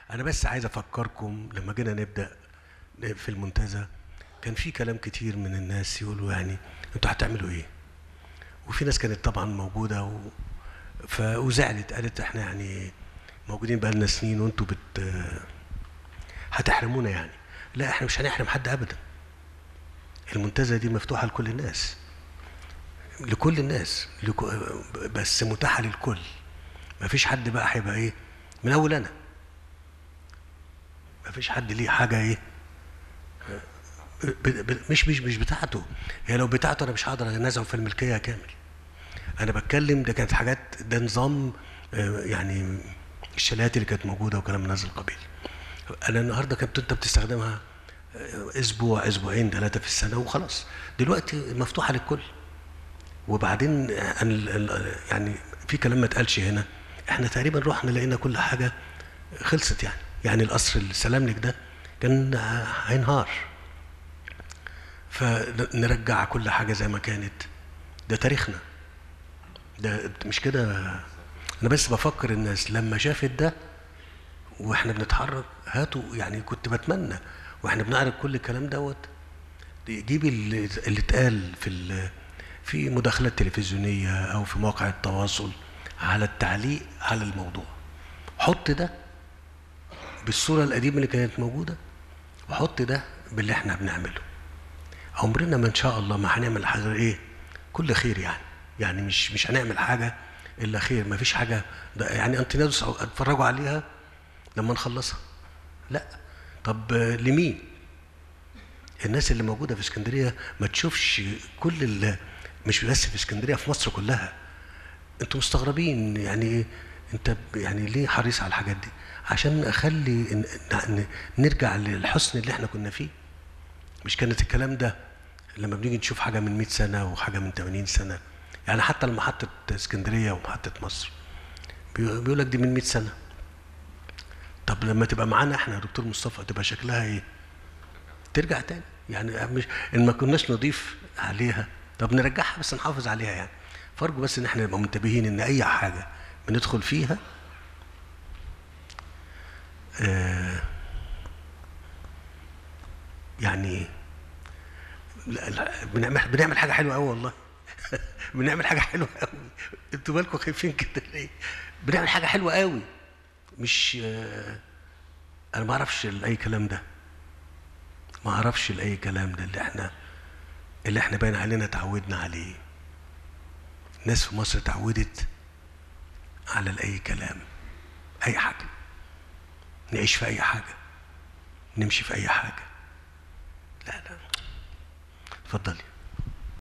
انا بس عايز افكركم لما جينا نبدا في المنتزه كان في كلام كتير من الناس يقولوا يعني انتوا هتعملوا ايه؟ وفي ناس كانت طبعا موجوده وزعلت، قالت احنا يعني موجودين بقالنا سنين وانتوا هتحرمونا يعني. لا، احنا مش هنحرم حد ابدا. المنتزه دي مفتوحه لكل الناس، لكل الناس، بس متاحه للكل. مفيش حد بقى هيبقى ايه من اول انا، مفيش حد ليه حاجه ايه مش بتاعته. هي لو بتاعته انا مش هقدر انازعه في الملكيه كامل. انا بتكلم ده كانت حاجات، ده نظام يعني الشاليات اللي كانت موجوده وكلام من هذا القبيل. انا النهارده كنت انت بتستخدمها اسبوع اسبوعين ثلاثه في السنه وخلاص. دلوقتي مفتوحه للكل. وبعدين يعني في كلام ما اتقالش هنا، احنا تقريبا رحنا لقينا كل حاجه خلصت يعني القصر السلاملك ده كان هينهار، فنرجع كل حاجه زي ما كانت. ده تاريخنا، ده مش كده. انا بس بفكر الناس لما شافت ده واحنا بنتحرك، هاتوا يعني كنت بتمنى واحنا بنعرض كل الكلام دوت يجيب اللي اتقال في مداخلات تلفزيونيه او في مواقع التواصل على التعليق على الموضوع. حط ده بالصوره القديمه اللي كانت موجوده، وحط ده باللي احنا بنعمله. عمرنا ما ان شاء الله ما هنعمل حاجه ايه كل خير يعني مش هنعمل حاجه الا خير. ما فيش حاجه ده يعني انتوا اتفرجوا عليها لما نخلصها. لا، طب لمين؟ الناس اللي موجوده في اسكندريه ما تشوفش كل مش بس في اسكندريه، في مصر كلها. انتوا مستغربين يعني انت يعني ليه حريص على الحاجات دي؟ عشان اخلي نرجع للحسن اللي احنا كنا فيه. مش كانت الكلام ده لما بنيجي نشوف حاجه من 100 سنه وحاجه من 80 سنه، يعني حتى محطه اسكندريه ومحطه مصر بيقول لك دي من 100 سنه. طب لما تبقى معانا احنا يا دكتور مصطفى تبقى شكلها ايه؟ ترجع تاني يعني. مش ان ما كناش نضيف عليها، طب نرجعها بس نحافظ عليها يعني. فرجوا بس ان احنا نبقى منتبهين ان اي حاجه بندخل فيها يعني لا بنعمل حاجه حلوه قوي والله. بنعمل حاجه حلوه قوي. انتوا بالكم خايفين كده ليه؟ بنعمل حاجه حلوه قوي. مش انا ما اعرفش اي كلام ده، ما اعرفش اي كلام ده اللي احنا باين علينا تعودنا عليه. الناس في مصر اتعودت على اي كلام، اي حاجه، نعيش في اي حاجه، نمشي في اي حاجه. لا لا، اتفضلي.